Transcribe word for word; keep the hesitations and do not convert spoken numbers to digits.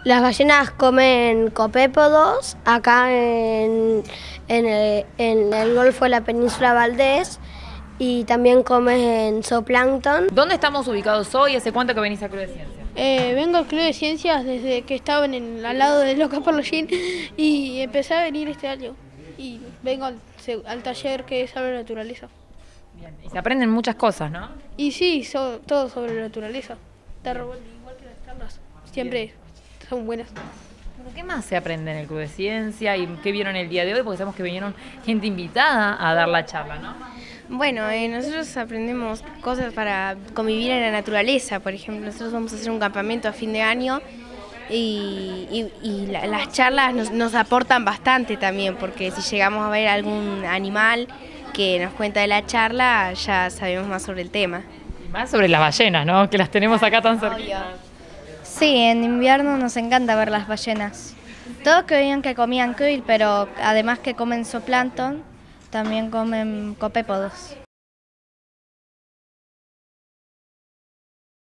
Las ballenas comen copépodos acá en, en, el, en el Golfo de la Península Valdés y también comen zooplancton. ¿Dónde estamos ubicados hoy? ¿Hace cuánto que venís al Club de Ciencias? Eh, vengo al Club de Ciencias desde que estaba en el, al lado de Loca por los Jeans y empecé a venir este año. Y vengo al, al taller que es sobre naturaleza. Bien. Y se aprenden muchas cosas, ¿no? Y sí, so, todo sobre la naturaleza. Está igual que las charlas. Siempre Bien. Son buenas. Bueno, ¿qué más se aprende en el Club de Ciencia y qué vieron el día de hoy? Porque sabemos que vinieron gente invitada a dar la charla, ¿no? Bueno, eh, nosotros aprendemos cosas para convivir en la naturaleza. Por ejemplo, nosotros vamos a hacer un campamento a fin de año y, y, y la, las charlas nos, nos aportan bastante también, porque si llegamos a ver algún animal que nos cuenta de la charla, ya sabemos más sobre el tema. Y más sobre las ballenas, ¿no? Que las tenemos acá tan cerca. Sí, en invierno nos encanta ver las ballenas. Todos creían que comían krill, pero además que comen zooplancton, también comen copépodos.